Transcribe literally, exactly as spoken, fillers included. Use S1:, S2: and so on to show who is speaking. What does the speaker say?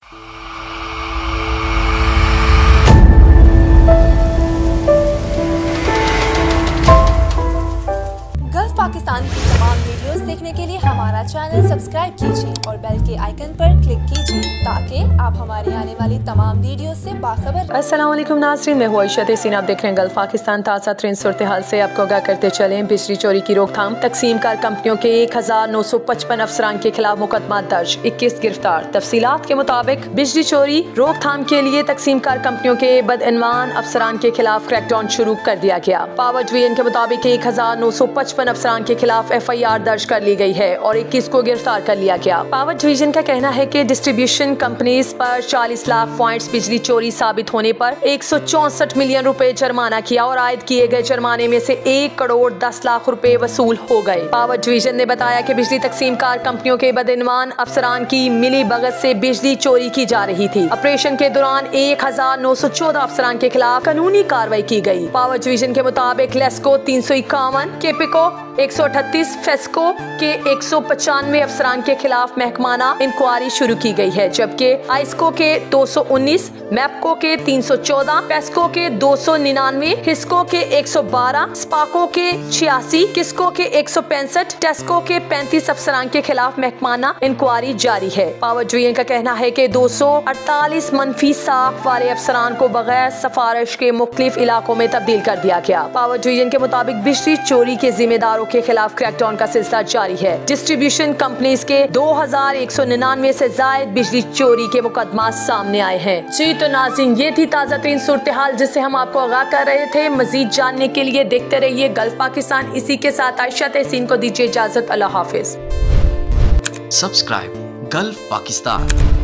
S1: Gulf Pakistan की तमाम videos देखने के लिए हमारा चैनल सब्सक्राइब कीजिए और बेल के आइकन पर क्लिक कीजिए ताकि आप हमारी आने वाली तमाम वीडियो से बाखबर।
S2: अस्सलाम वालेकुम नाज़रीन, मैं हूं आयशा तहसीन। आप देख रहे हैं गल्फ पाकिस्तान। ताज़ा तरीन सूरत हाल से आपको आगाह करते चलें। बिजली चोरी की रोकथाम, तकसीम कार कंपनियों के एक हजार नौ सौ पचपन अफसरान के खिलाफ मुकदमा दर्ज, इक्कीस गिरफ्तार। तफसीलात के मुताबिक बिजली चोरी रोकथाम के लिए तकसीम कार कंपनियों के बदइनवान अफसरान के खिलाफ क्रैकडाउन शुरू कर दिया गया। पावर डिवीजन के मुताबिक एक हजार नौ सौ पचपन अफसरान के खिलाफ एफ आई आर दर्ज कर ली गई है और इक्कीस को गिरफ्तार कर लिया गया। पावर डिवीजन का कहना है कि डिस्ट्रीब्यूशन कंपनीज पर चालीस लाख पॉइंट्स बिजली चोरी साबित होने पर एक सौ चौसठ मिलियन रुपए जुर्माना किया और आयद किए गए जुर्माने में से एक करोड़ दस लाख रुपए वसूल हो गए। पावर डिवीजन ने बताया कि बिजली तकसीम कार कंपनियों के बदइनवान अफसरान की मिली भगत से बिजली चोरी की जा रही थी। ऑपरेशन के दौरान एक हजार नौ सौ चौदह अफसरान के खिलाफ कानूनी कार्रवाई की गई। पावर डिवीजन के मुताबिक लेस्को तीन सौ इक्यावन, केपिको एक सौ अठतीस, फेस्को के एक सौ पचानवे अफसरान के खिलाफ महकमाना इंक्वायरी शुरू की गई है, जबकि आइस्को के दो सौ उन्नीस, मैपको के तीन सौ चौदह, पेस्को के दो सौ निन्यानवे, हिस्को के एक सौ बारह, स्पाको के छियासी, किस्को के एक सौ पैंसठ, टेस्को के पैंतीस अफसरान के खिलाफ महकमाना इंक्वायरी जारी है। पावर डिवीजन का कहना है कि दो सौ अड़तालीस मनफी साख वाले अफसरान को बगैर सिफारिश के मुख्तलिफ इलाकों में तब्दील कर दिया गया। पावर डिवीजन के मुताबिक बिजली चोरी के जिम्मेदारों के खिलाफ क्रैकडाउन का सिलसिला जारी है। डिस्ट्रीब्यूशन कंपनीज के दो हजार एक सौ निन्यानवे से जायद बिजली चोरी के मुकदमा सामने आए हैं। जी तो नाज़रीन, ये थी ताज़ा तरीन सूरत हाल जिससे हम आपको आगाह कर रहे थे। मजीद जानने के लिए देखते रहिए गल्फ पाकिस्तान। इसी के साथ आयशा तहसीन को दीजिए इजाजत। अल्लाह हाफिज।
S3: Subscribe Gulf Pakistan.